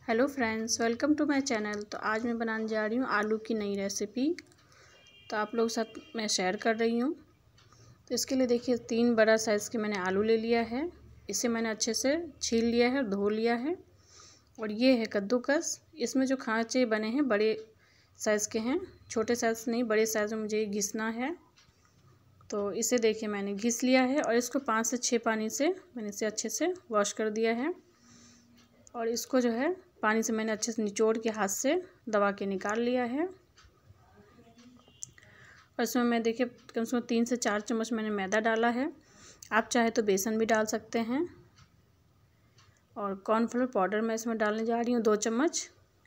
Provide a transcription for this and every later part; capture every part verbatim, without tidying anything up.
Hello friends, welcome to my channel. तो आज मैं बनाने जा रही हूँ आलू की नई रेसिपी। तो आप लोगों के साथ मैं शेयर कर रही हूँ। तो इसके लिए देखिए तीन बड़ा साइज़ के मैंने आलू ले लिया है। इसे मैंने अच्छे से छील लिया है, धो लिया है। और ये है कद्दूकस। इसमें जो खाँचे बने हैं बड़े साइज़ के हैं, छोटे साइज़ नहीं, बड़े साइज़ में मुझे घिसना है। तो इसे देखिए मैंने घिस लिया है और इसको पाँच से छः पानी से मैंने इसे अच्छे से वॉश कर दिया है। और इसको जो है पानी से मैंने अच्छे से निचोड़ के हाथ से दबा के निकाल लिया है। और इसमें मैं देखिए कम से कम तीन से चार चम्मच मैंने मैदा डाला है। आप चाहे तो बेसन भी डाल सकते हैं। और कॉर्नफ्लोर पाउडर मैं इसमें डालने जा रही हूँ दो चम्मच।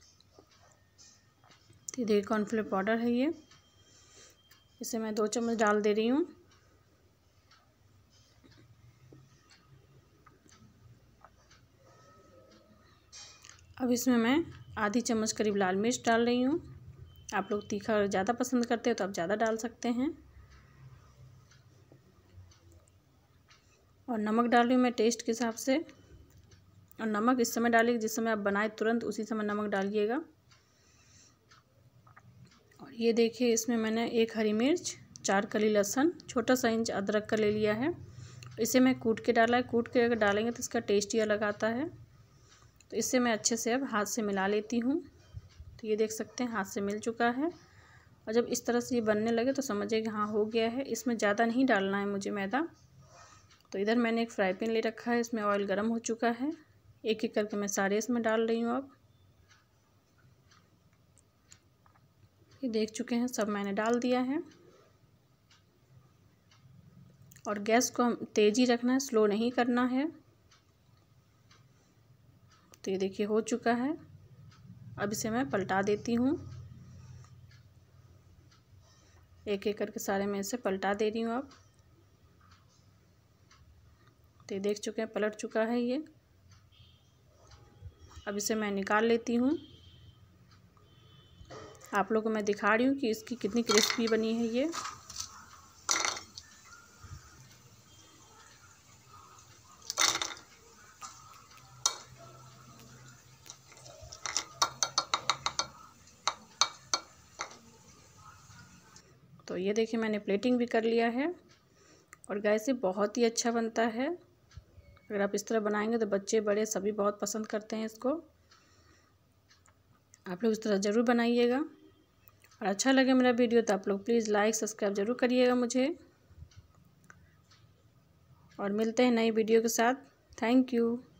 तो देखिए कॉर्नफ्लोर पाउडर है ये, इसे मैं दो चम्मच डाल दे रही हूँ। अब इसमें मैं आधी चम्मच करीब लाल मिर्च डाल रही हूँ। आप लोग तीखा ज़्यादा पसंद करते हो तो आप ज़्यादा डाल सकते हैं। और नमक डाल रही हूँ मैं टेस्ट के हिसाब से। और नमक इस समय डालिए जिस समय आप बनाए तुरंत उसी समय नमक डालिएगा। और ये देखिए इसमें मैंने एक हरी मिर्च, चार कली लहसुन, छोटा सा इंच अदरक का ले लिया है। इसे मैं कूट के डाला है। कूट के अगर डालेंगे तो इसका टेस्ट ही अलग आता है। तो इससे मैं अच्छे से अब हाथ से मिला लेती हूँ। तो ये देख सकते हैं हाथ से मिल चुका है। और जब इस तरह से ये बनने लगे तो समझिए कि हाँ हो गया है। इसमें ज़्यादा नहीं डालना है मुझे मैदा। तो इधर मैंने एक फ्राई पैन ले रखा है, इसमें ऑयल गर्म हो चुका है। एक एक करके मैं सारे इसमें डाल रही हूँ। अब ये देख चुके हैं सब मैंने डाल दिया है। और गैस को हम तेज़ ही रखना है, स्लो नहीं करना है। तो ये देखिए हो चुका है। अब इसे मैं पलटा देती हूँ। एक एक करके सारे मैं इसे पलटा दे रही हूँ। अब तो ये देख चुके हैं पलट चुका है ये। अब इसे मैं निकाल लेती हूँ। आप लोगों को मैं दिखा रही हूँ कि इसकी कितनी क्रिस्पी बनी है ये। तो ये देखिए मैंने प्लेटिंग भी कर लिया है। और गैस से बहुत ही अच्छा बनता है। अगर आप इस तरह बनाएंगे तो बच्चे बड़े सभी बहुत पसंद करते हैं इसको। आप लोग इस तरह ज़रूर बनाइएगा। और अच्छा लगे मेरा वीडियो तो आप लोग प्लीज़ लाइक सब्सक्राइब ज़रूर करिएगा मुझे। और मिलते हैं नई वीडियो के साथ। Thank you.